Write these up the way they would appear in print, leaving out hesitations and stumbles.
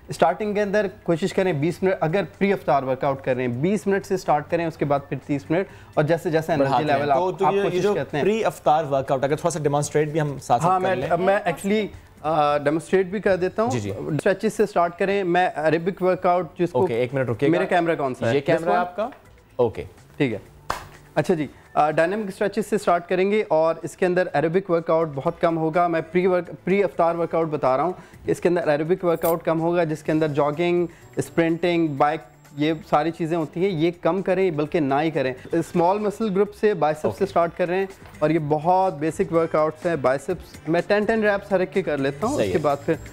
Starting کے اندر کوشش کریں 20 منٹ، اگر پری افطار ورک آؤٹ کر رہے ہیں 20 منٹ سے اسٹارٹ کریں، اس کے بعڈ پھر 30 منٹ، اور جیسے جیسے انرجی لیول آپ کوشش کرتے ہیں. پری افطار ورک آؤٹ اگر تھوڑا سا ڈیمانسٹریٹ بھی ہم ساتھ کر لیں. ہاں میں ایکچولی ڈیمونسٹریٹ بھی کر دیتا ہوں. اسٹریچز سے اسٹارٹ کریں. میں عربک ورک آؤٹ جس کو، ایک منٹ رکیے، میرا کیمرہ کون سا ہے؟ یہ کیمرہ ہے آپ کا. اوکے ٹھیک ہے. اچھا جی، ڈائنامک اسٹریچز سے اسٹارٹ کریں گے اور اس کے اندر عربک ورک آؤٹ بہت کم ہوگا. میں پری افطار ورک آؤٹ بتا رہا ہوں. اس کے اندر عربک ورک آؤٹ کم ہوگا، جس کے اندر جاگنگ، اسپرنٹنگ، بائک، یہ ساری چیزیں ہوتی ہیں. یہ کم کریں بلکہ نہ ہی کریں. اسمال مسل گروپ سے بائسپس سے اسٹارٹ کر رہے ہیں اور یہ بہت بیسک ورک آؤٹس ہیں. بائسپس میں 10 ریپس ہر ایک کے کر لیتا ہوں. اس کے بعد پھر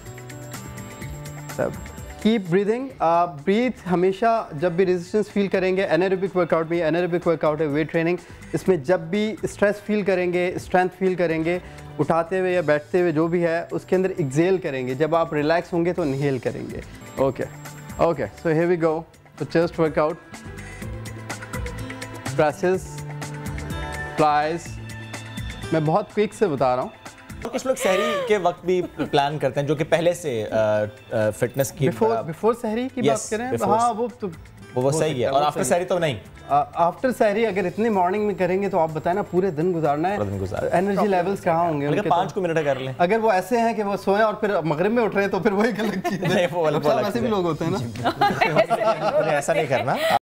کیپ بریدنگ. بریتھ ہمیشہ جب بھی ریزسٹنس فیل کریں گے، انیروبک ورک آؤٹ بھی، انیروبک ورک آؤٹ ہے ویٹ ٹریننگ. اس میں جب بھی اسٹریس فیل کریں گے، اسٹرینتھ فیل کریں گے، اٹھاتے ہوئے یا بیٹھتے ہوئے جو بھی ہے، اس کے اندر ایکزیل کریں گے. جب آپ ریلیکس ہوں گے تو انہیل کریں گے. Okay so here we go. تو chest workout, presses, flies. میں بہت کوئک سے بتا رہا ہوں. کچھ لوگ سحری کے وقت بھی پلان کرتے ہیں، جو کہ پہلے سے فٹنس کی بیفور سحری کی بات کریں. ہاں وہ صحیح ہے. اور آفٹر سحری تو نہیں. آفٹر سحری اگر اتنی مارننگ میں کریں گے تو آپ بتائیں نا پورے دن گزارنا ہے، انرجی لیولز کہاں ہوں گے؟ 5 منٹ کر لیں. اگر وہ ایسے ہیں کہ وہ سوئیں اور پھر مغرب میں اٹھ رہے ہیں تو پھر وہی غلط چیز ہے. ایسے بھی لوگ ہوتے ہیں نا. ایسا نہیں کرنا.